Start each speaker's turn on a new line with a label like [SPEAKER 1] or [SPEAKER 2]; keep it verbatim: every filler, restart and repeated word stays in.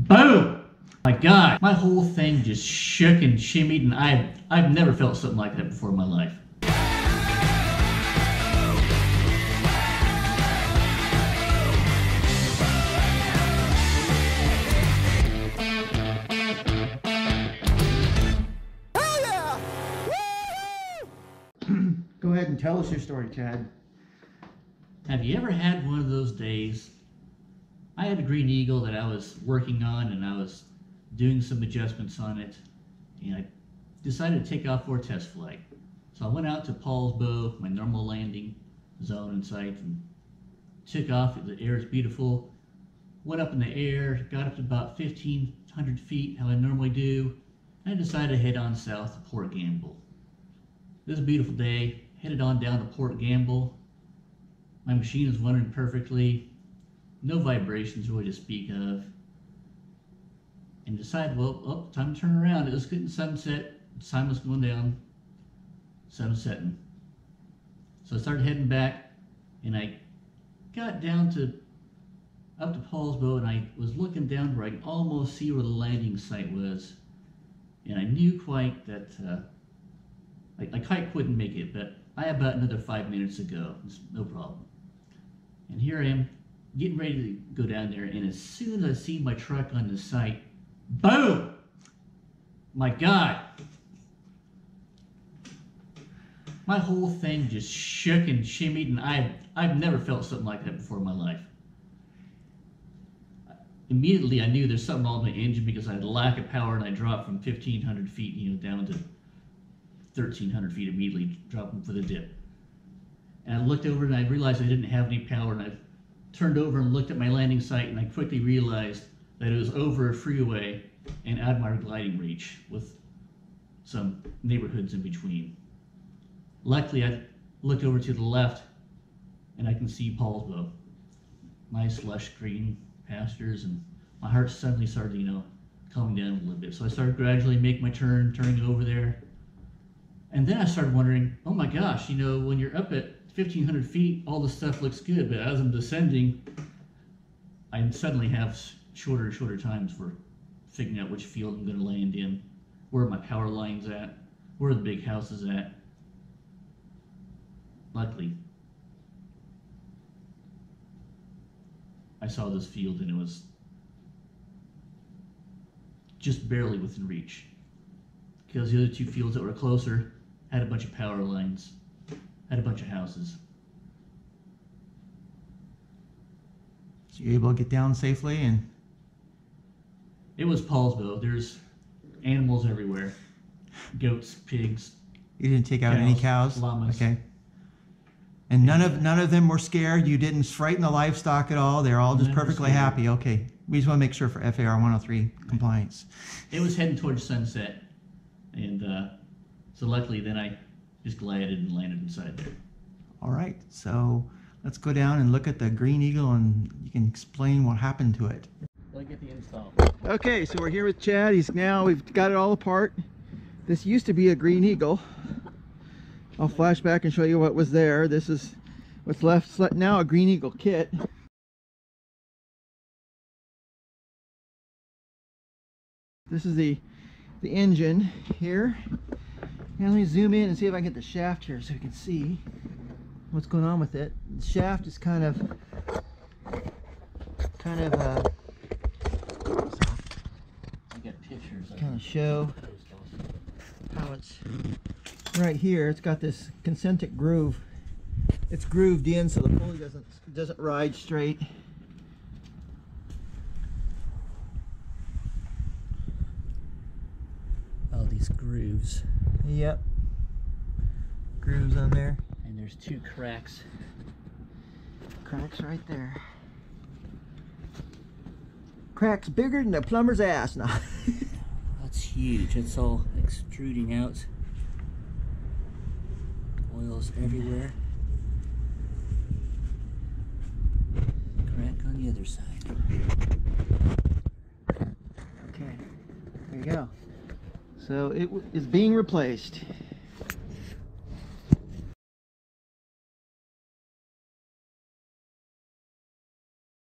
[SPEAKER 1] Boom! My God, my whole thing just shook and shimmied, and I've, I've never felt something like that before in my life.
[SPEAKER 2] Go ahead and tell us your story, Chad.
[SPEAKER 1] Have you ever had one of those days? I had a Green Eagle that I was working on, and I was doing some adjustments on it, and I decided to take off for a test flight. So I went out to Paulsbo, my normal landing zone and site, and took off. The air is beautiful. Went up in the air, got up to about fifteen hundred feet, how I normally do, and I decided to head on south to Port Gamble. This is a beautiful day. Headed on down to Port Gamble. My machine is running perfectly. No vibrations really to speak of. And decided, well, oh, time to turn around. It was getting sunset. The sun was going down. Sun was setting. So I started heading back, and I got down to up to Paulsbo, and I was looking down where I could almost see where the landing site was. And I knew quite that uh, I, I quite couldn't make it, but I had about another five minutes to go. It's no problem. And here I am, getting ready to go down there, and as soon as I see my truck on the site, boom! My God! My whole thing just shook and shimmied, and I've, I've never felt something like that before in my life. Immediately I knew there's something wrong with my engine because I had a lack of power, and I dropped from fifteen hundred feet, you know, down to thirteen hundred feet immediately, dropping for the dip. And I looked over and I realized I didn't have any power, and I turned over and looked at my landing site, and I quickly realized that it was over a freeway and out of my gliding reach with some neighborhoods in between. Luckily, I looked over to the left and I can see Paulsbo. Nice lush green pastures, and my heart suddenly started, you know, calming down a little bit. So I started gradually making my turn, turning over there. And then I started wondering, oh my gosh, you know, when you're up at fifteen hundred feet, all the stuff looks good, but as I'm descending, I suddenly have shorter and shorter times for figuring out which field I'm going to land in, where my power line's at, where the big house is at. Luckily, I saw this field, and it was just barely within reach, because the other two fields that were closer had a bunch of power lines, had a bunch of houses.
[SPEAKER 2] So you're able to get down safely, and
[SPEAKER 1] it was Paulsbo. There's animals everywhere. Goats, pigs.
[SPEAKER 2] You didn't take out
[SPEAKER 1] cows,
[SPEAKER 2] any cows?
[SPEAKER 1] Llamas.
[SPEAKER 2] Okay. And none of none of them were scared. You didn't frighten the livestock at all. They're all just perfectly happy. Okay. We just want to make sure for F A R one oh three compliance.
[SPEAKER 1] It was heading towards sunset, and uh, so luckily then I just glided and landed inside there.
[SPEAKER 2] All right. So let's go down and look at the Green Eagle, and you can explain what happened to it.
[SPEAKER 1] Let me get the install.
[SPEAKER 2] Okay, so we're here with Chad. He's now, we've got it all apart. This used to be a Green Eagle. I'll flash back and show you what was there. This is what's left now, a Green Eagle kit. This is the the engine here. Now let me zoom in and see if I can get the shaft here so you can see what's going on with it. The shaft is kind of kind of uh
[SPEAKER 1] I got pictures.
[SPEAKER 2] kind of show how it's right here. It's got this concentric groove. It's grooved in so the pulley doesn't doesn't ride straight.
[SPEAKER 1] All these grooves.
[SPEAKER 2] Yep. Grooves on there.
[SPEAKER 1] And there's two cracks.
[SPEAKER 2] Cracks right there. Cracks bigger than a plumber's ass now.
[SPEAKER 1] That's huge. It's all extruding out. Oils everywhere. Crack on the other side.
[SPEAKER 2] Okay, there you go. So it w is being replaced.